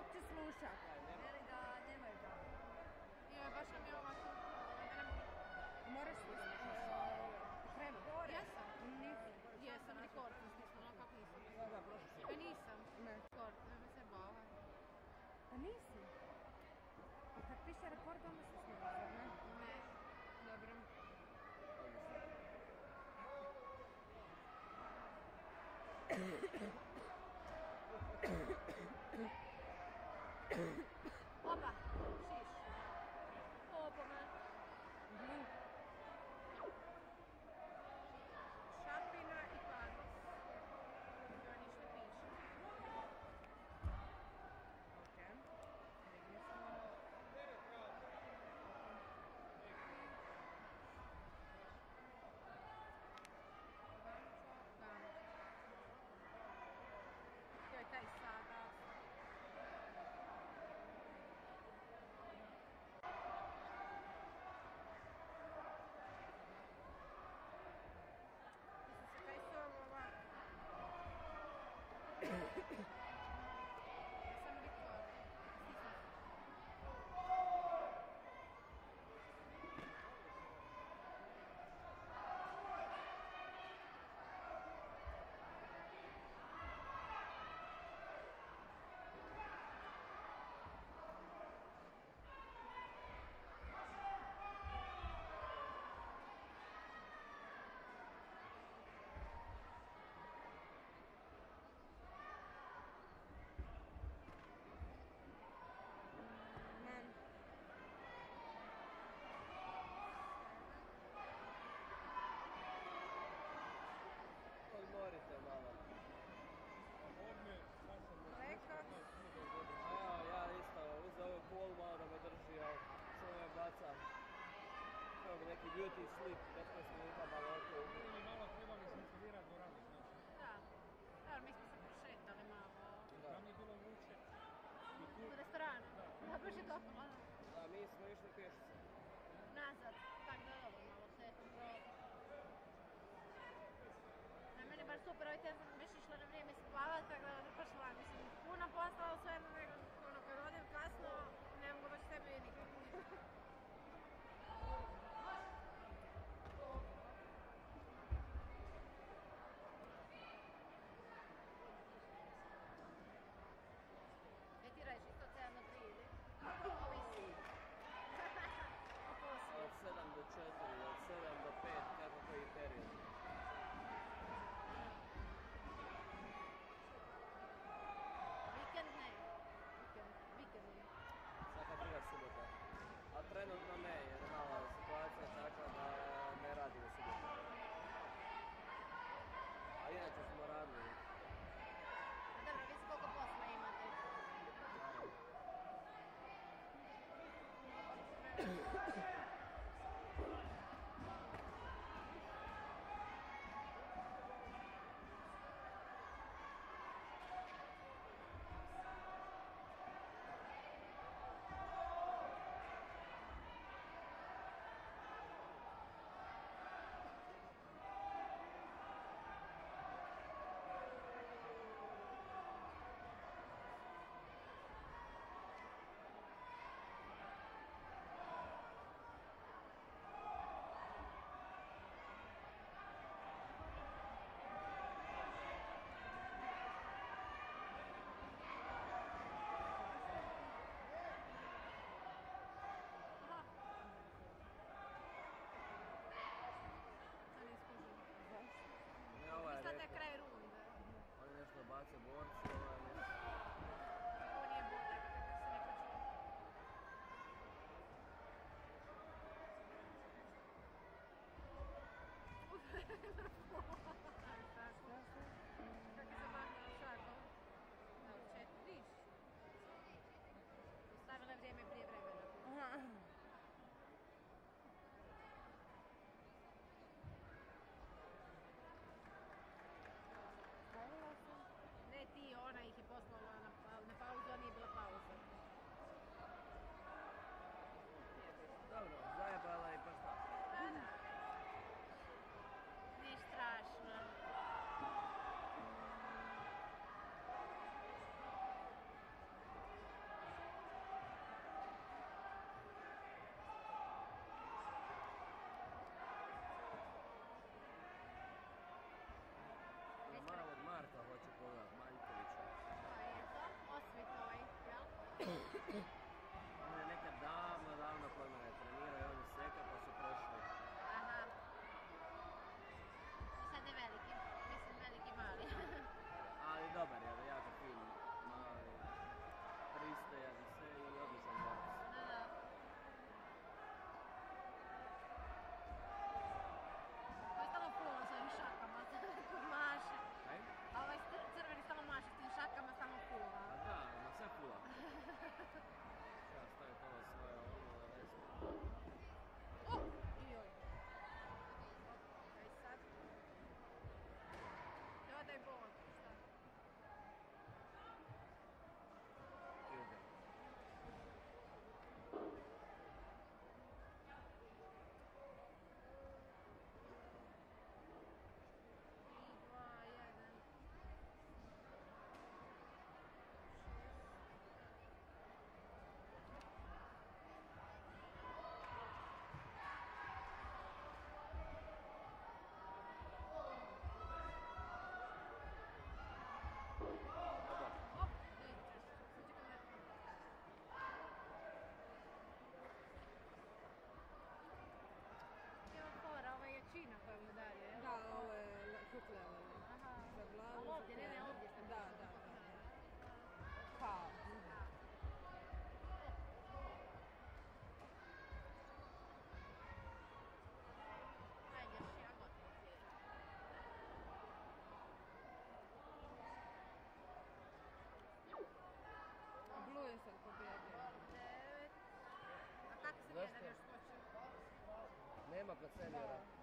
uopće slušat. Veli da nemaju ga. Joj, baš nam je ovako. Moraš krenuti. Jesam. Nisi. Jesam, rekord sam stisnula, kako nisam? Da, prošli si. E, nisam. Ne. Rekord, da me se bava. Pa nisi. A kad piše rekord, onda se snima, zar ne? Ne. Dobro. Opa, šiš. Opa, me. Šapina i Paris. To ništa piše. Okej. To je taj sada. Kaj su ova? Ja sam rekord. Man. Odmorite malo. Rekord. Evo, ja isto uzeo ovu pol malo da me drži, ali samo me baca. Evo bi neki beauty sleep, 15 minuta malo oko. Malo trebali smo instalirati dvoranu, znaš. Da. Evo, mi smo se prošetali malo. Tam je bilo vuče. U restoranu. Da, baš je toplo. Da, mi smo išli pješice. Nazad. Tak da dobro, malo se kontrola. Na mene baš super, ovaj tjedan sam već išla na vrijeme spavat, tako da baš lagano. Mislim, puno posla, ali sve nego, ono, kad odim kasno, ne mogu baš sebi nikako. E ti reći, 107 do 3 ili? Ovisi. Od 7 do 4, od 7 do 5, kako koji period. Vikend ne. On je nekad davno kod mene trenirao i on je seka pa su prošli. Aha. I sad je veliki, mislim veliki mali. Ali dobar je, jako fin, mali, pristojan i sve i odličan borac. Da. To je stalno puno s ovim šakama, maše. Kaj? A ovaj crveni stalno maše s tim šakama, stalno puva. A da, ma sve pula. Ja stavim tamo svoje ono na vesku. Joj. Kaj sad? Dodaj bod, šta? Hilde. Čina koja mu dalje, jel? Da, ovo je hook level. Aha. Za glavu. Ali ovdje, ne ovdje što Da. Kao. Ajde, još ja gotovo. Blue je sad pobjedio. 9. A kako se Znaš jedan što? još skočio? Nema kod seniora.